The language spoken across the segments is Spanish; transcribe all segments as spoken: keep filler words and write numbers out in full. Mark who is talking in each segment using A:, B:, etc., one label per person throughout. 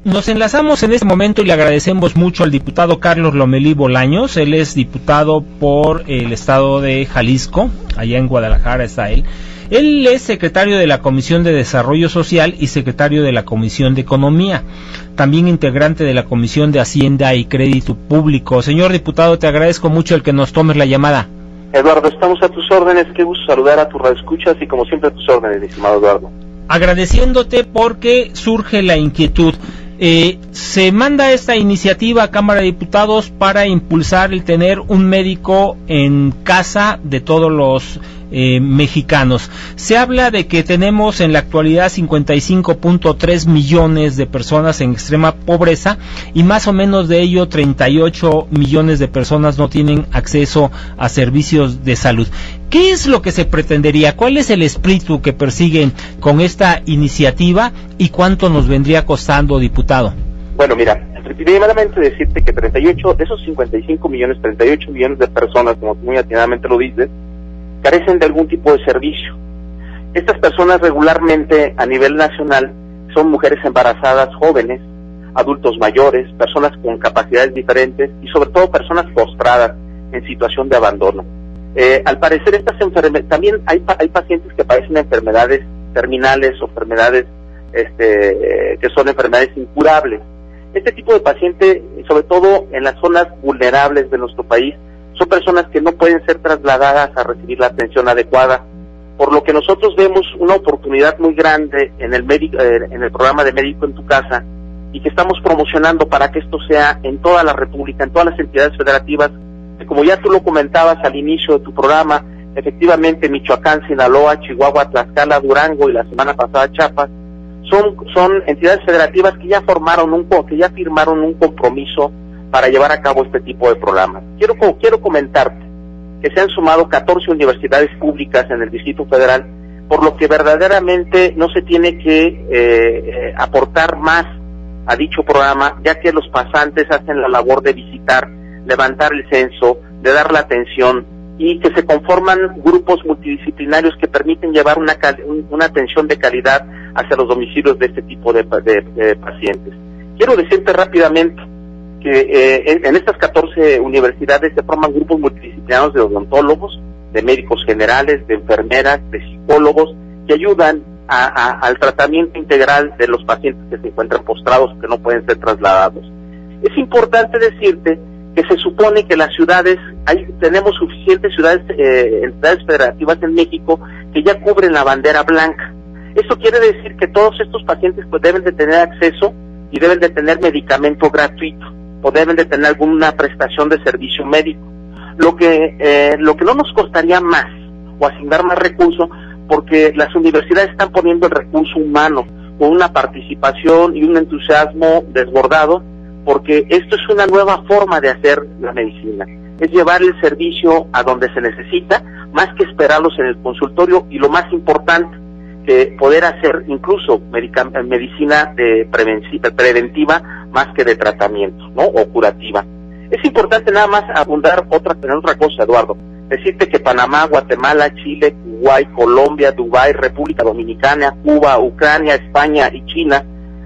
A: Nos enlazamos en este momento y le agradecemos mucho al diputado Carlos Lomelí Bolaños. Él es diputado por el estado de Jalisco, allá en Guadalajara está él. Él es secretario de la Comisión de Desarrollo Social y secretario de la Comisión de Economía, también integrante de la Comisión de Hacienda y Crédito Público. Señor diputado, te agradezco mucho el que nos tomes la llamada.
B: Eduardo, estamos a tus órdenes, qué gusto saludar a tus radioescuchas y como siempre a tus órdenes, estimado Eduardo.
A: Agradeciéndote porque surge la inquietud. Eh, se manda esta iniciativa a Cámara de Diputados para impulsar el tener un médico en casa de todos los eh, mexicanos. Se habla de que tenemos en la actualidad cincuenta y cinco punto tres millones de personas en extrema pobreza y más o menos de ello treinta y ocho millones de personas no tienen acceso a servicios de salud. ¿Qué es lo que se pretendería? ¿Cuál es el espíritu que persiguen con esta iniciativa y cuánto nos vendría costando, diputado?
B: Bueno, mira, primeramente decirte que treinta y ocho de esos cincuenta y cinco millones, treinta y ocho millones de personas, como muy atinadamente lo dices, carecen de algún tipo de servicio. Estas personas regularmente a nivel nacional son mujeres embarazadas, jóvenes, adultos mayores, personas con capacidades diferentes y sobre todo personas postradas en situación de abandono. Eh, al parecer estas enfermedades, también hay, hay pacientes que padecen enfermedades terminales o enfermedades este, eh, que son enfermedades incurables. Este tipo de paciente, sobre todo en las zonas vulnerables de nuestro país, son personas que no pueden ser trasladadas a recibir la atención adecuada, por lo que nosotros vemos una oportunidad muy grande en el médico, eh, en el programa de Médico en tu Casa, y que estamos promocionando para que esto sea en toda la República, en todas las entidades federativas. Como ya tú lo comentabas al inicio de tu programa, efectivamente Michoacán, Sinaloa, Chihuahua, Tlaxcala, Durango y la semana pasada Chiapas son son entidades federativas que ya formaron un que ya firmaron un compromiso para llevar a cabo este tipo de programas. Quiero quiero comentarte que se han sumado catorce universidades públicas en el Distrito Federal, por lo que verdaderamente no se tiene que eh, eh, aportar más a dicho programa, ya que los pasantes hacen la labor de visitar, levantar el censo, de dar la atención y que se conforman grupos multidisciplinarios que permiten llevar una, una atención de calidad hacia los domicilios de este tipo de, de, de pacientes. Quiero decirte rápidamente que eh, en estas catorce universidades se forman grupos multidisciplinarios de odontólogos, de médicos generales, de enfermeras, de psicólogos, que ayudan a, a, al tratamiento integral de los pacientes que se encuentran postrados, que no pueden ser trasladados. Es importante decirte que se supone que las ciudades, hay, tenemos suficientes ciudades, eh, entidades federativas en México que ya cubren la bandera blanca. Esto quiere decir que todos estos pacientes pues deben de tener acceso y deben de tener medicamento gratuito, o deben de tener alguna prestación de servicio médico. Lo que, eh, lo que no nos costaría más, o asignar más recursos, porque las universidades están poniendo el recurso humano, con una participación y un entusiasmo desbordado, porque esto es una nueva forma de hacer la medicina, es llevar el servicio a donde se necesita, más que esperarlos en el consultorio, y lo más importante, que poder hacer incluso medicina de preventiva más que de tratamiento, ¿no? O curativa. Es importante nada más abundar otra, en otra cosa, Eduardo, decirte que Panamá, Guatemala, Chile, Uruguay, Colombia, Dubái, República Dominicana, Cuba, Ucrania, España y China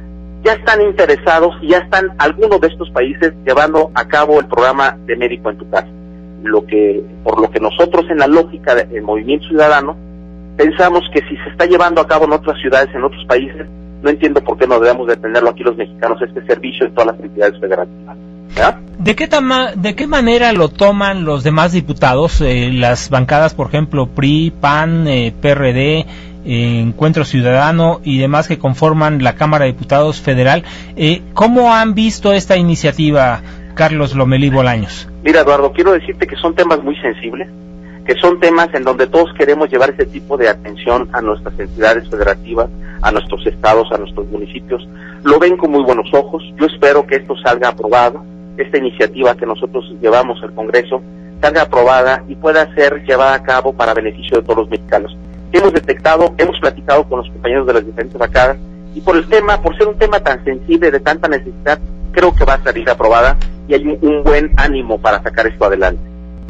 B: ya están interesados y ya están algunos de estos países llevando a cabo el programa de Médico en tu Casa. Lo que, por lo que nosotros en la lógica del Movimiento Ciudadano pensamos que si se está llevando a cabo en otras ciudades, en otros países, no entiendo por qué no debemos de tenerlo aquí los mexicanos, este servicio en todas las entidades federativas. ¿Ya?
A: ¿De qué, tama, ¿De qué manera lo toman los demás diputados, eh, las bancadas, por ejemplo, P R I, P A N, eh, P R D, eh, Encuentro Ciudadano y demás que conforman la Cámara de Diputados Federal? Eh, ¿Cómo han visto esta iniciativa, Carlos Lomelí Bolaños?
B: Mira, Eduardo, quiero decirte que son temas muy sensibles, que son temas en donde todos queremos llevar ese tipo de atención a nuestras entidades federativas, a nuestros estados, a nuestros municipios. Lo ven con muy buenos ojos. Yo espero que esto salga aprobado, esta iniciativa que nosotros llevamos al Congreso salga aprobada y pueda ser llevada a cabo para beneficio de todos los mexicanos. Hemos detectado, hemos platicado con los compañeros de las diferentes bancadas, y por el tema, por ser un tema tan sensible, de tanta necesidad, creo que va a salir aprobada y hay un, un buen ánimo para sacar esto adelante.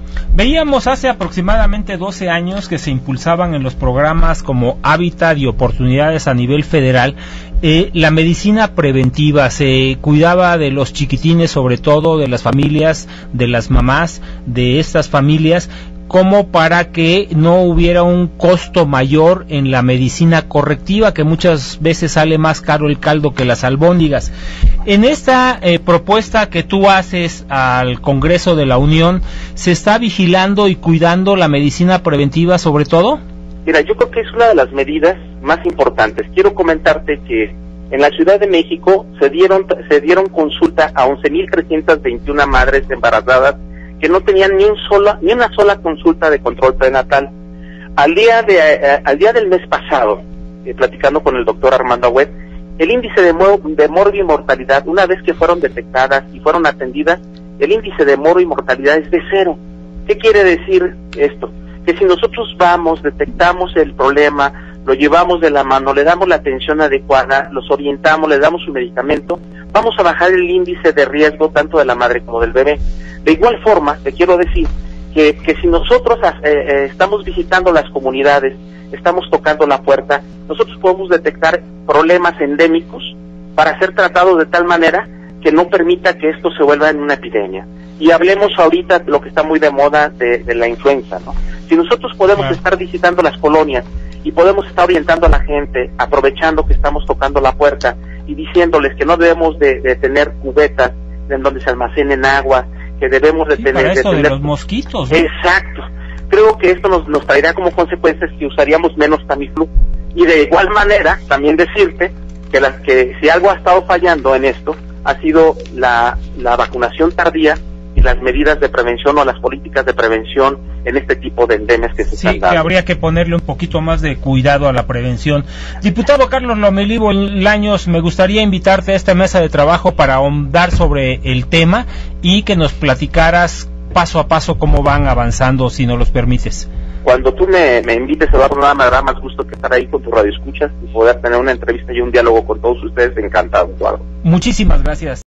A: Veíamos hace aproximadamente doce años que se impulsaban en los programas como Hábitat y Oportunidades a nivel federal eh, la medicina preventiva. Se cuidaba de los chiquitines, sobre todo de las familias, de las mamás de estas familias, como para que no hubiera un costo mayor en la medicina correctiva, que muchas veces sale más caro el caldo que las albóndigas. En esta eh, propuesta que tú haces al Congreso de la Unión, ¿se está vigilando y cuidando la medicina preventiva sobre todo?
B: Mira, yo creo que es una de las medidas más importantes. Quiero comentarte que en la Ciudad de México se dieron se dieron consulta a once mil trescientas veintiuna madres embarazadas que no tenían ni un sola, ni una sola consulta de control prenatal. Al día de eh, al día del mes pasado, eh, platicando con el doctor Armando Agüed, el índice de, mo de morbo y mortalidad, una vez que fueron detectadas y fueron atendidas, el índice de morbo y mortalidad es de cero. ¿Qué quiere decir esto? Que si nosotros vamos, detectamos el problema, lo llevamos de la mano, le damos la atención adecuada, los orientamos, le damos su medicamento, vamos a bajar el índice de riesgo tanto de la madre como del bebé. De igual forma, te quiero decir que, que si nosotros eh, eh, estamos visitando las comunidades, estamos tocando la puerta, nosotros podemos detectar problemas endémicos para ser tratados de tal manera que no permita que esto se vuelva en una epidemia. Y hablemos ahorita de lo que está muy de moda de, de la influenza, ¿no? Si nosotros podemos
A: Claro.
B: estar visitando las colonias y podemos estar orientando a la gente, aprovechando que estamos tocando la puerta y diciéndoles que no debemos de, de tener cubetas en donde se almacenen agua, que debemos de
A: Sí,
B: tener...
A: para esto
B: de,
A: de
B: tener...
A: los mosquitos, ¿no?
B: Exacto. Creo que esto nos, nos traerá como consecuencias que usaríamos menos Tamiflu. Y de igual manera, también decirte que, las, que si algo ha estado fallando en esto, ha sido la, la vacunación tardía y las medidas de prevención o las políticas de prevención en este tipo de endemias que se
A: Sí,
B: están
A: que
B: dando.
A: habría que ponerle un poquito más de cuidado a la prevención. Diputado Carlos Lomelí Bolaños, me gustaría invitarte a esta mesa de trabajo para ahondar sobre el tema y que nos platicaras paso a paso cómo van avanzando, si nos los permites.
B: Cuando tú me, me invites, Eduardo, nada me dará más gusto que estar ahí con tu radioescuchas y poder tener una entrevista y un diálogo con todos ustedes. Encantado, Eduardo.
A: Muchísimas gracias.